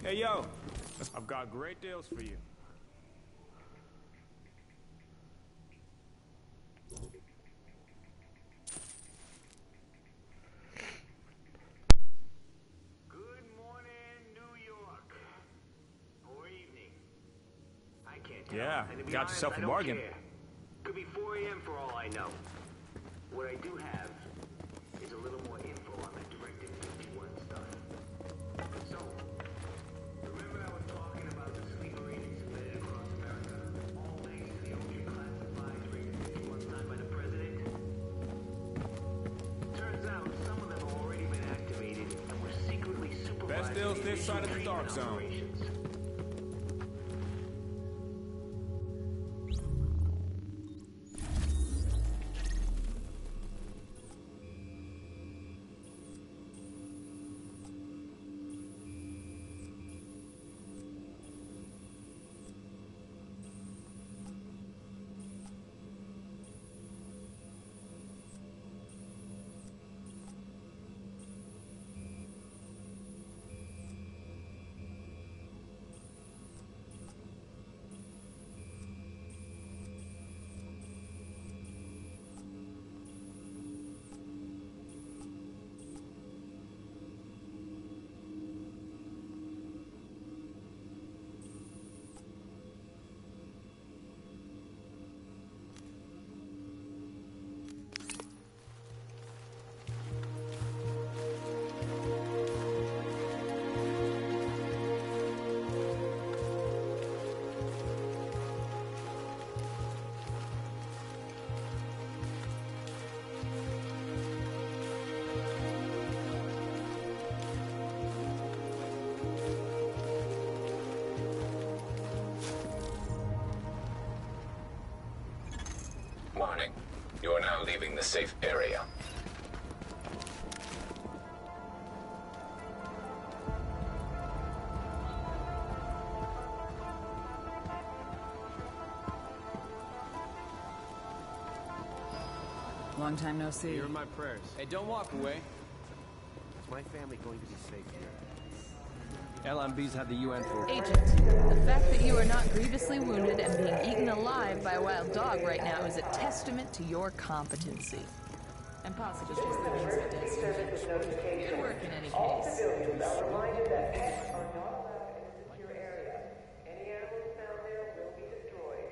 Hey, yo, I've got great deals for you. Good morning, New York. Or evening. I can't tell. Yeah, And to be got honest, yourself I a don't bargain. care. Could be 4 a.m. for all I know. What I do have is a little more info on that Directive 51 stuff. So, remember I was talking about the sleeper agents embedded across America, all thanks to the ultra-classified Directive 51 signed by the president? Turns out some of them have already been activated and were secretly supervising Best deals the this side of the initial dark treatment zone. operations. Warning. You are now leaving the safe area. Long time no see. You're my prayers. Hey, don't walk away. Is my family going to be safe here? LMB's had the UN for... Agent, the fact that you are not grievously wounded and being eaten alive by a wild dog right now is a testament to your competency. And possibly just the means of destiny. Good work in any case. Civilians are reminded that pets are not allowed in a secure area. Any animals found there will be destroyed.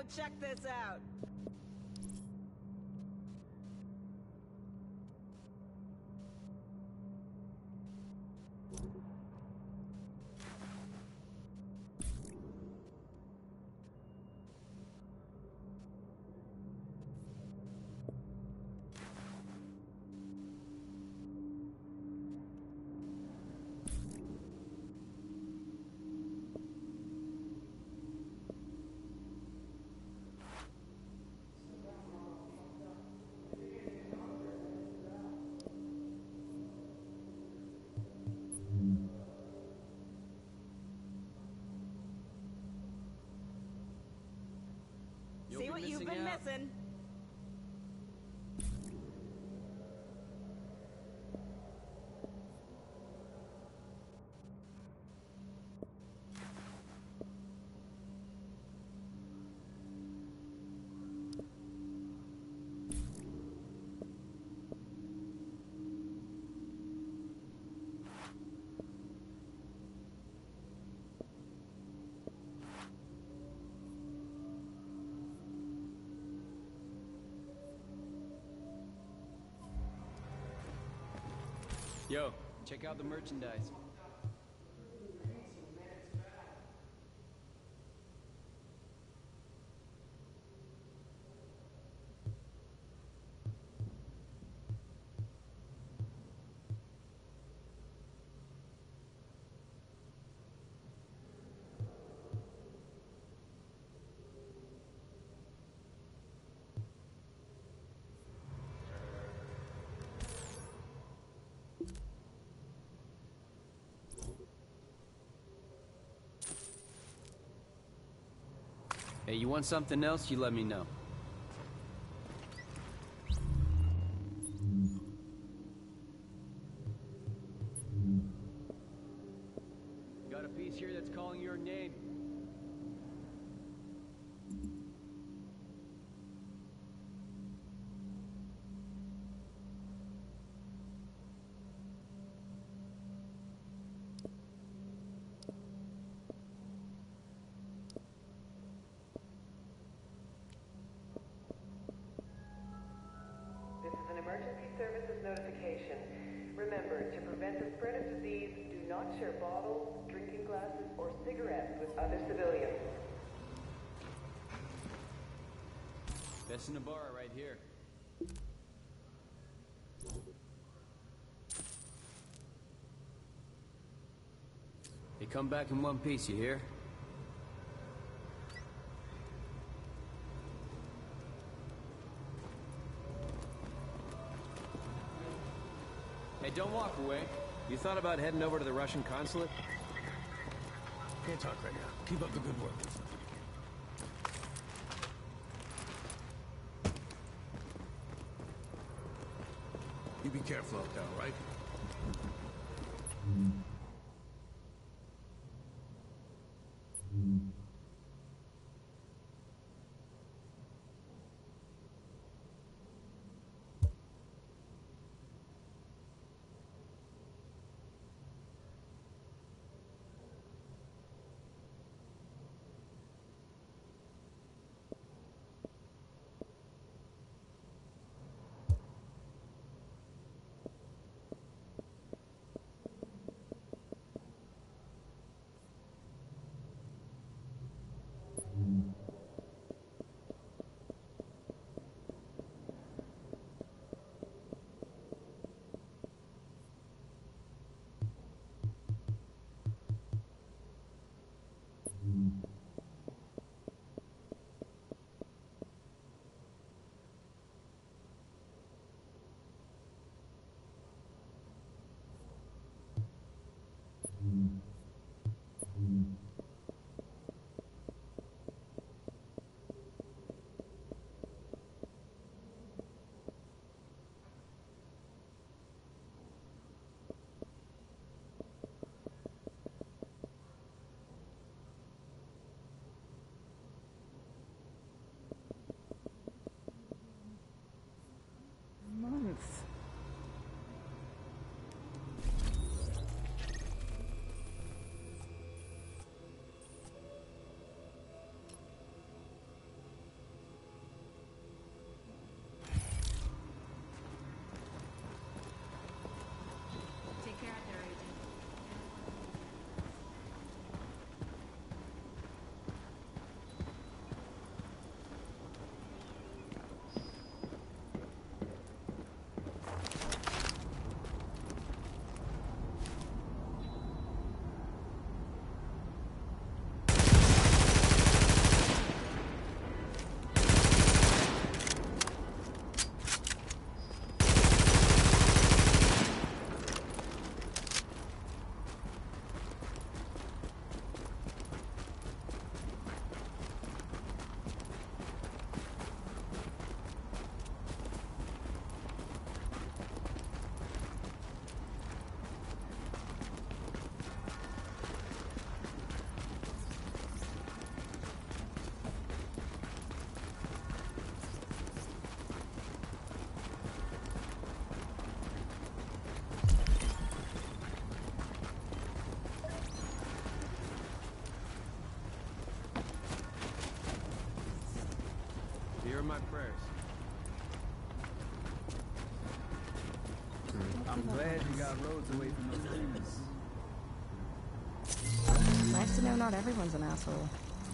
check this out. You'll See be what you've missing been out. missing. Yo, check out the merchandise. Hey, you want something else? You let me know. Got a piece here that's calling your name. This is an emergency services notification. Remember, to prevent the spread of disease, do not share bottles, drinking glasses, or cigarettes with other civilians. Best in the bar right here. Hey, come back in one piece, you hear? Hey, don't walk away. You thought about heading over to the Russian consulate? Can't talk right now. Keep up the good work. You be careful out there, all right? I'm glad you got roads away from those trees. Nice to know not everyone's an asshole.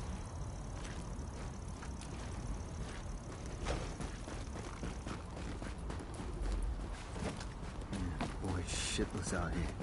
Man, boy, shitless out here.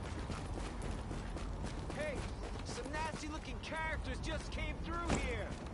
Hey, some nasty-looking characters just came through here.